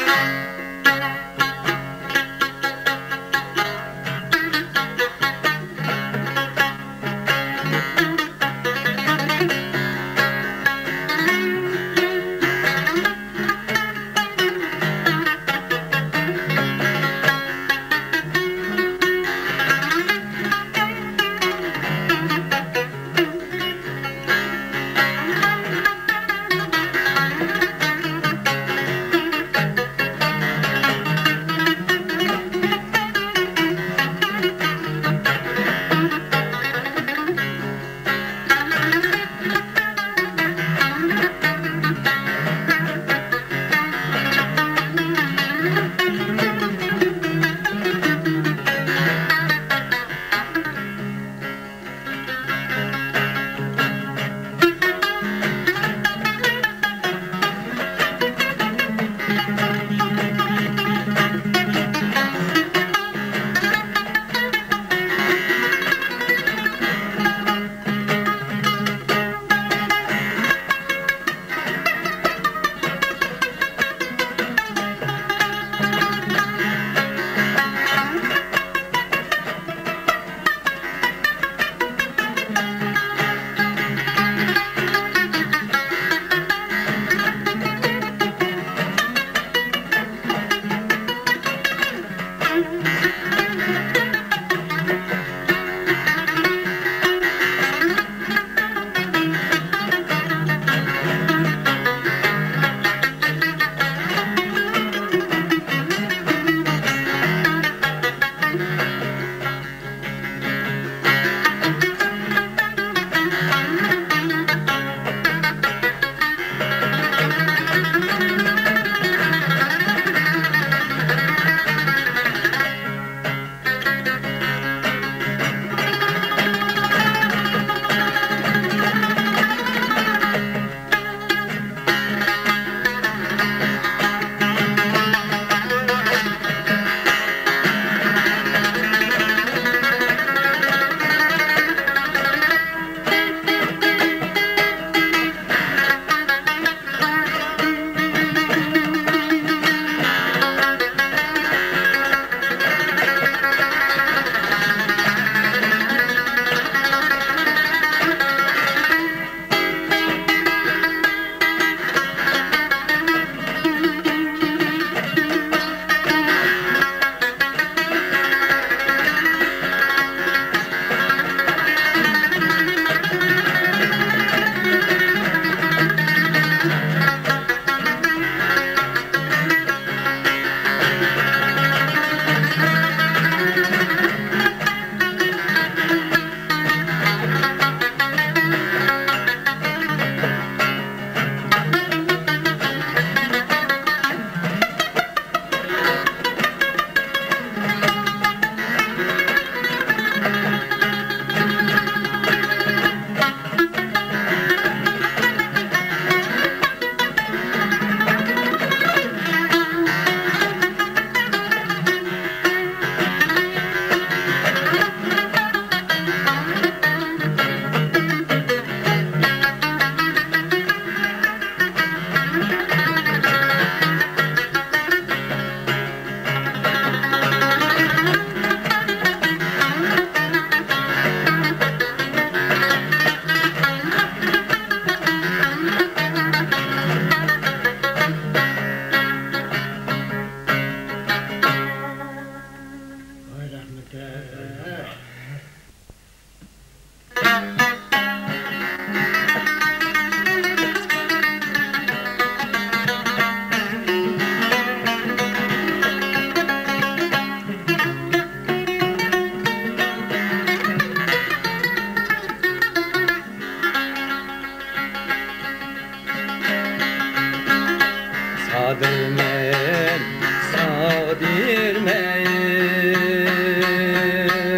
Sadirmen, sadirmen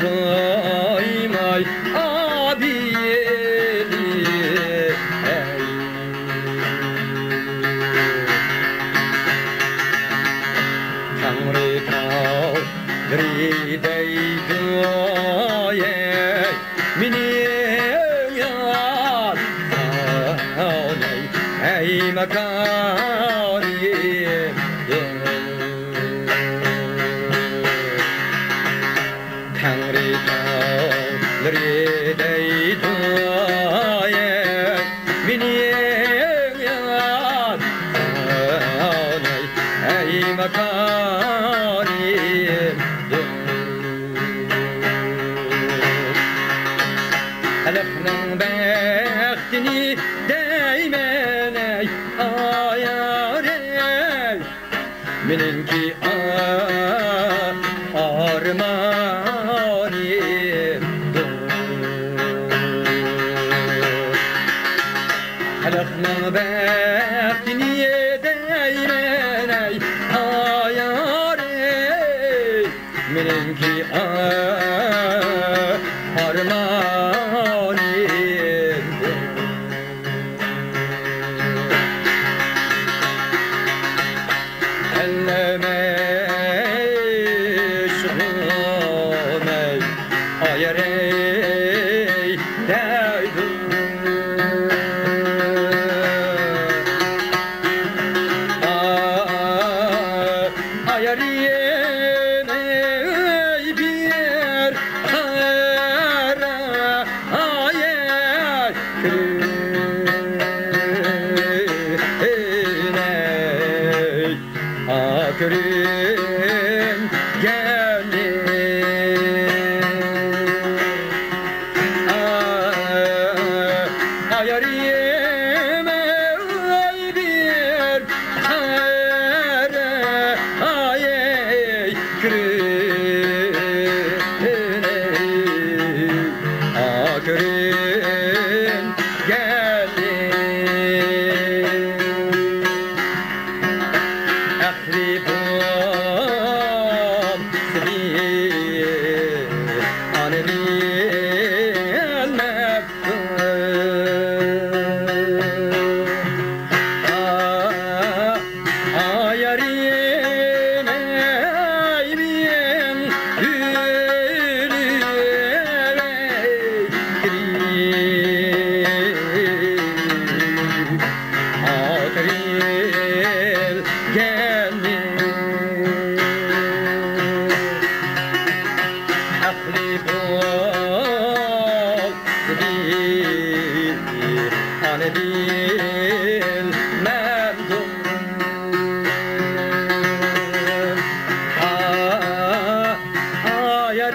doymay abiyeli ey. Tanrı kavridey duayey minin yar kaney ey makariyem Tanrı kavridey duayey minin yar kaney ey makariyem Halkның bəxtini değmen ey ayar ey Menimki armaniyem Halkның bəxtini değmen ey ayar ey Menimki armaniyem Ellemey şuhumey ayar ey deydum Ayar yemey bir kara ayar kürüney akürün gelin Ayar yemey bir kara ayar kürüney akürün gelin Akribum seni anelin ayar yemeyim Akril gelin Akribol seni anedil merdum Ayar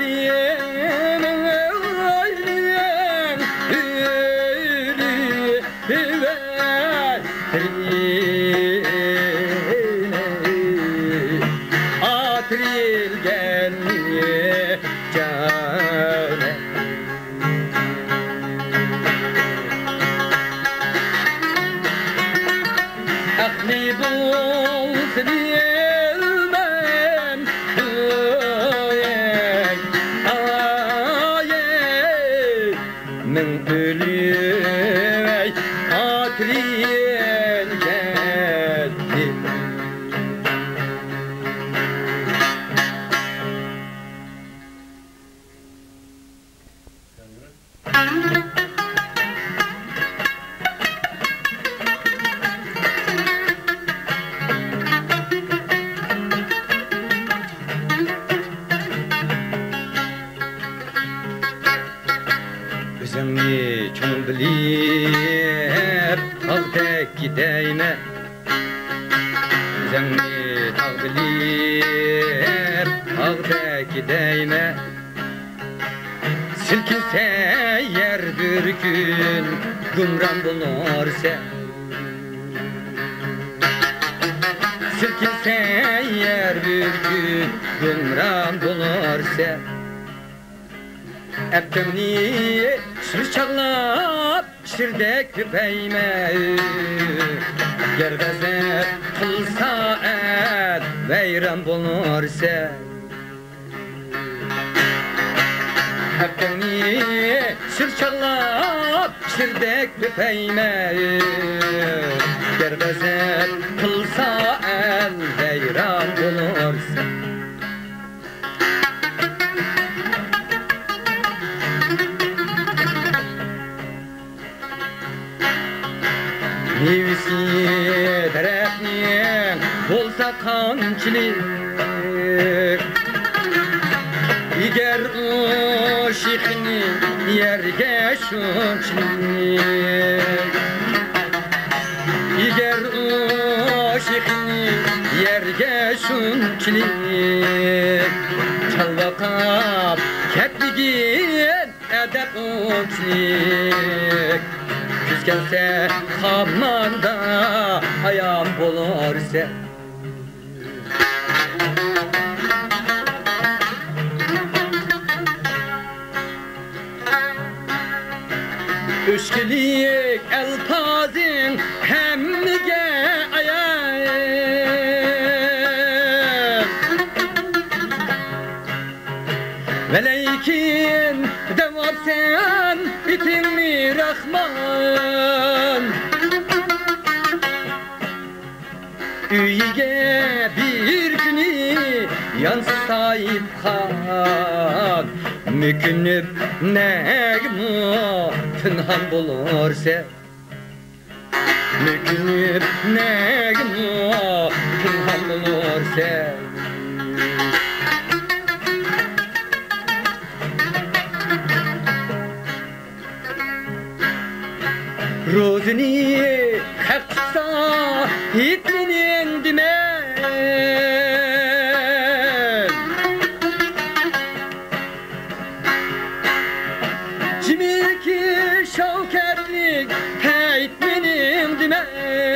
yemeyim Atril gelmeye cane Akli bulsun yelmem ayey min ölüy atril geldi Özümni çoğun bilip tağdek gideyme Özümni tağ bilip tağdek gideyme Silkinse yer bir gün gümran bulursa Silkinse yer bir gün gümran bulursa Eptemni sür çağlap şirde küpeyme Gergeze kılsa et veyran bulursa Hakkını sırçaklap şirdek tüpeyme Gerbezet kılsa el veyran bulursa Mevsi derefnin bolsa kançilik Eğer o şikhni yerge şunçlik Eğer o şikhni yerge şunçlik Çalvaqab ketligin edep uçlik Küz gelse hamanda ayam bulursa Üçkilik elfazın hemmige ayağım Veleykin devap sen bitimi Rahman Üyige bir günü yansı sahip kan Mükünüp negmu pınhan bulursa Mükünüp negmu pınhan bulursa Rozuni haksa hitlinin dimen Cimilki şavketlik heytmenim dimen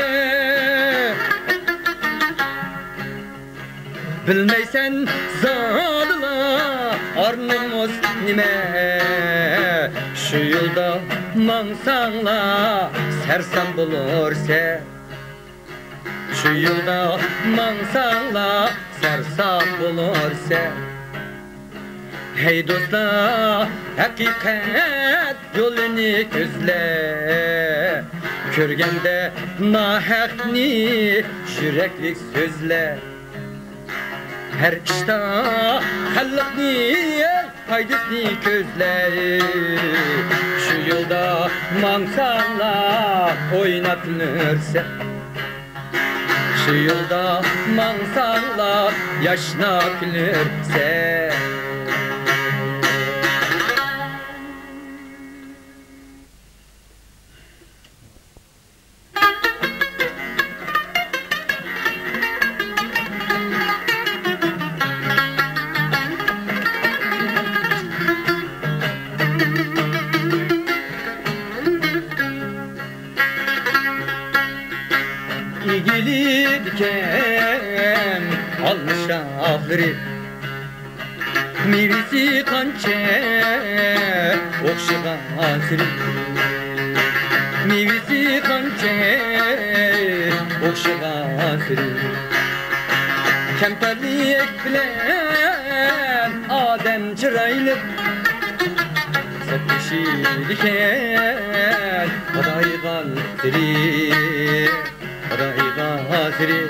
Bilmeysen zadıla arnımız nime Şu yılda mansanla sersem bulursa Şu yılda mansanla sersem bulursa Hey dostlar hakikat yolunu gözle Körgende nahakni yüreklik sözle Her işte hallıkni faydasını közle Şu yılda mansanla oynatılırsa Şu yılda mansanla yaşnatılırsa İgili diken almış ahri Mevisi kançe okşagan asri Mevisi kançe okşagan asri Kemperlik bilen adem çıraylı Sapışı diken adaygan siri Adaygasri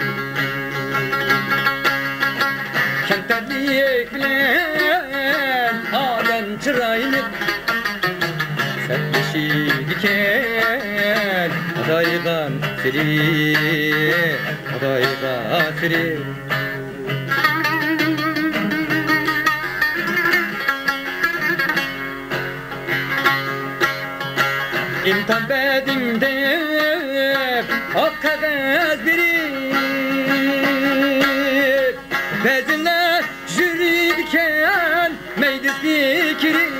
Kenterlik bilen alem çıraylık Sertleşi diken Adaygasri Adaygasri İmtihan bedimde ak kağıt biri Bezinle jüri diken meclisi kiri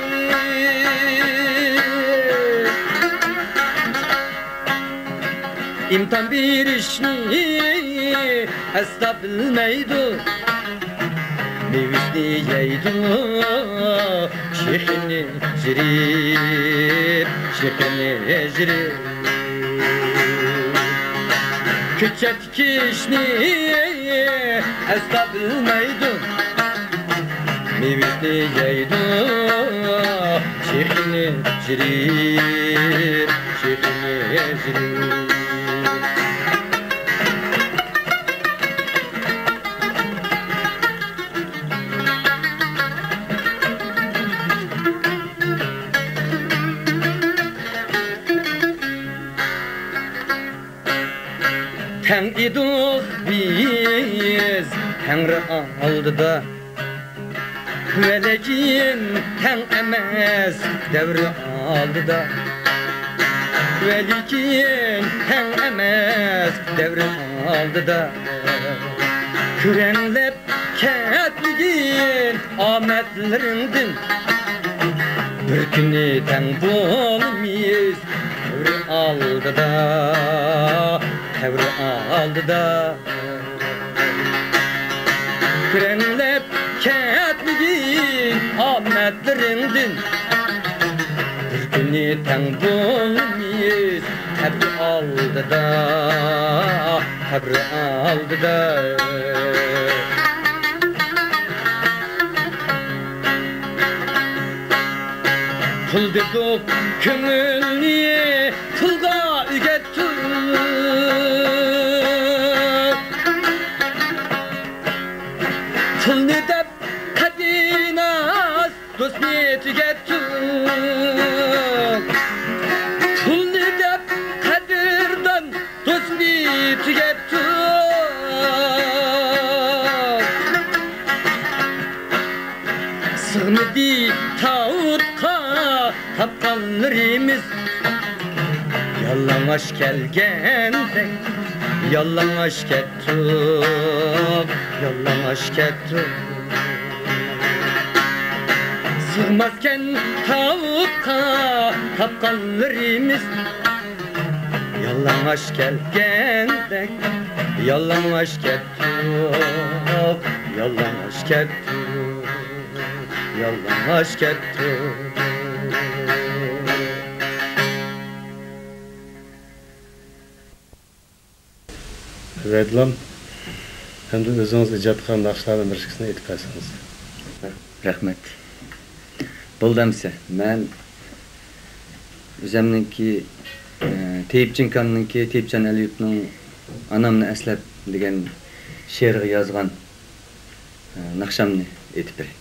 İmtihan bir işni asla bilmeydu Nevisni yeydu Şeyhini jirip Şeyhini jirip Küçük kişni asla bilmeydu Nevisni yeydu Şeyhini ecrir, şeyhini ecrir. Ten idik biz Tengri aldıda Velekin ten emez devri aldıda Velikin ten emez devri aldıda Kürenlep ketligin ametlerinden Bir günü ten bulmayız devri aldıda Devri aldıda Kürenlep ketligin ametlerinden Bir günü ten bulmayız Devri aldıda Devri aldıda Pul dedik köngülni pulga ügettik Pul ne dep kadinas dostni tügettik Pul ne dep kadirdan dostni tügettik Sığmedi tağutqa tapkanlarımız Yalamaş gelgende Yalamaş kettik Yalamaş kettik Sığmazken tağutqa tapkanlarımız Yalamaş gelgende Yalamaş kettik Yalamaş kettik Yalamaş kettik Redlam, hem de özünüz icad qilgan naqshlardan birikisini aytib bersangiz. Rahmet. Buldamsa, men o'zimniki Teyipchinkanninki Teyipchan Aliyevning Anamni eslab degan she'rga yozgan naqshamni aytib beray.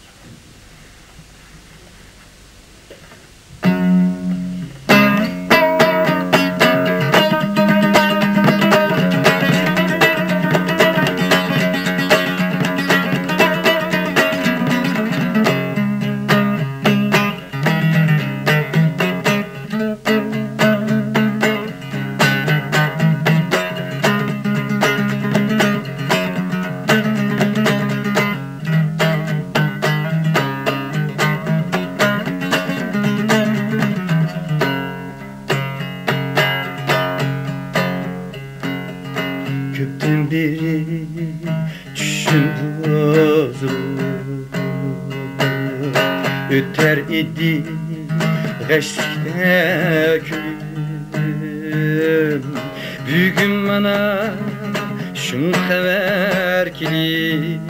Köpten beri düşün bozulur Öter idi geçtikte gülüm Bugün bana şun haber kelip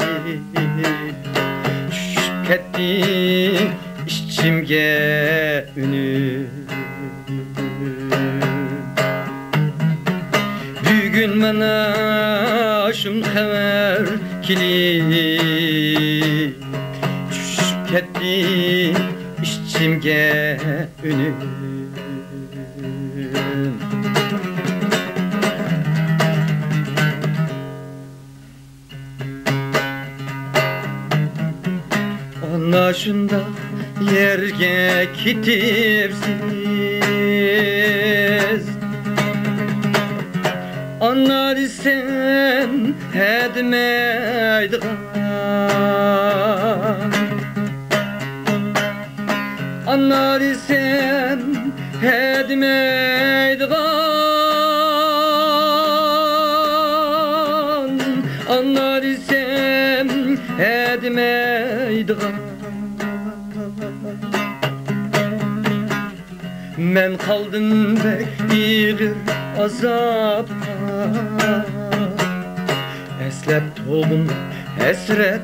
Düşüp kettin içimge ünüm Bugün bana şun haber kelip Düşüp kettin içimge ünüm Ana şunda yerge kitipsiz Anar sen hedmeydigan Anar sen hedmeydigan Anar sen hedmeydigan Men kaldım bek iğir azapta Eslep toğum esret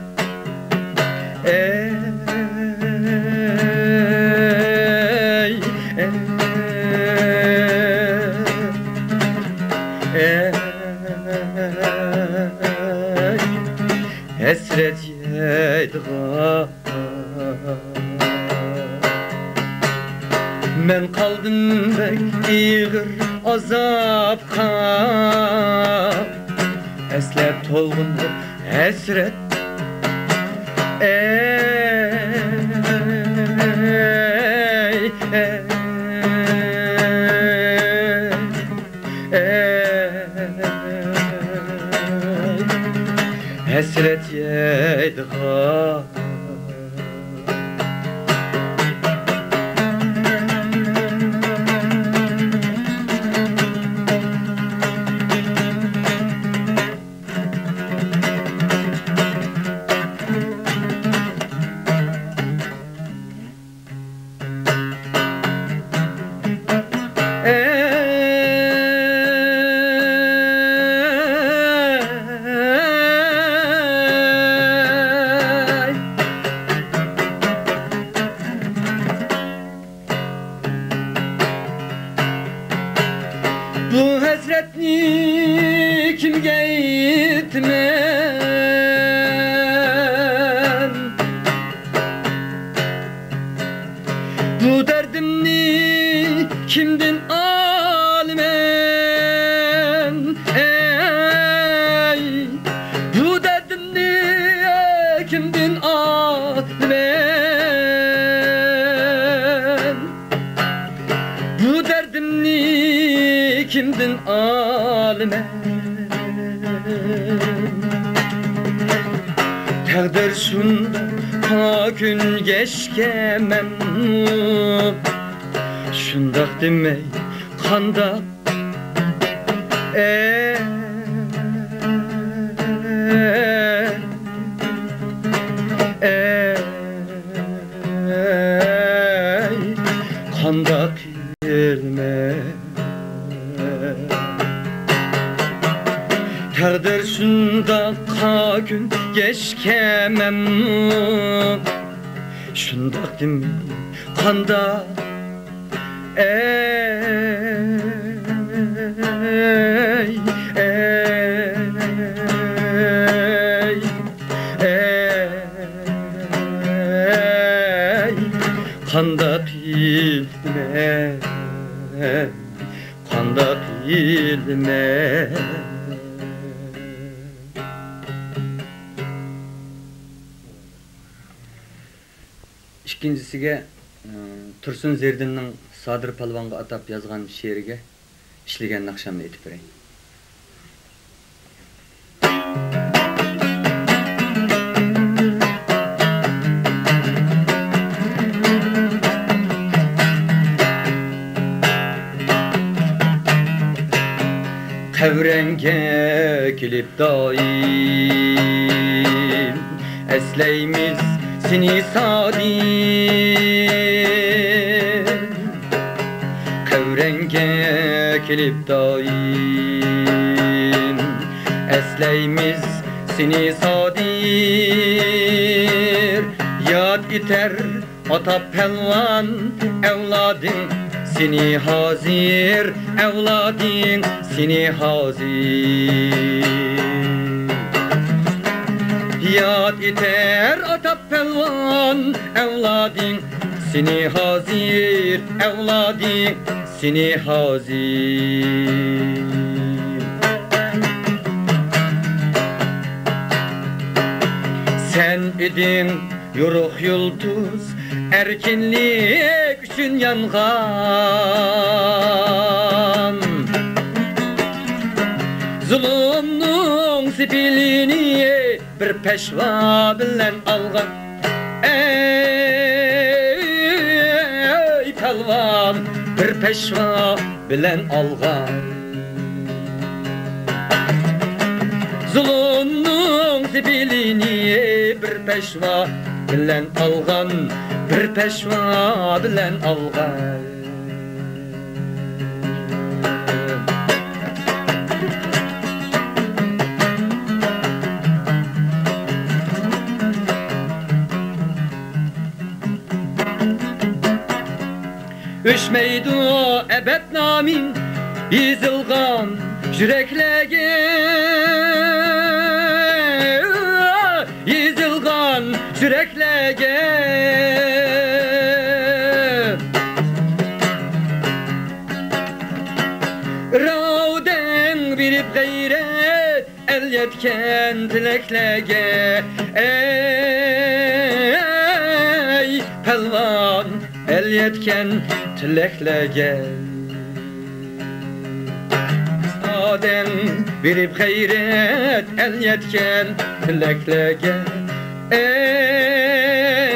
hasret yeydiğa. Men kaldım bek iğir azapka, eslep tolgundur hasret. Hasret yeydiğa. Bu hasretni kimge etmem, bu derdimni kimden almam, ey, bu derdimni kimden almam, bu derdimni kimden almam. Takdir şunda ha gün geçkemem, şundak demey kandak. Kandak ilme. Takdir şunda ka gün geçkemem, şundak demey kandak. Kandak ilme, kandak ilme. İkincisiga Tursun Zerdinning Sadir Palvonga atab yozgan she'riga ishlagan naqshamni aytib berayin. Qavranga kelib doim eslaymiz seni sadim, qavranga kelib doim eslaymiz seni sadir. Yad eter ata pelvan evlading seni hazir, evlading seni hazir. Yad eter ata pelvan evlading seni hazir, evlading seni hazir. Sen idin yoruk yıldız erkinlik üçün yangan, zulümnün sipilini bir peşva bilen algan. Ey pelvan bir peşva bilen algan, zulümnün sipilini bir peşva bilen algan, bir peşva bilen algan. Öşmeydi o ebed namin yazılgan yüreklege, yüreklerge Ravden birip gayret el yetken tileklerge Ey pelvan el yetken tileklerge Ravden birip gayret el yetken tileklerge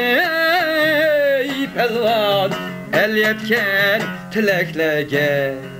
Ey pelvan el yetken tileklerge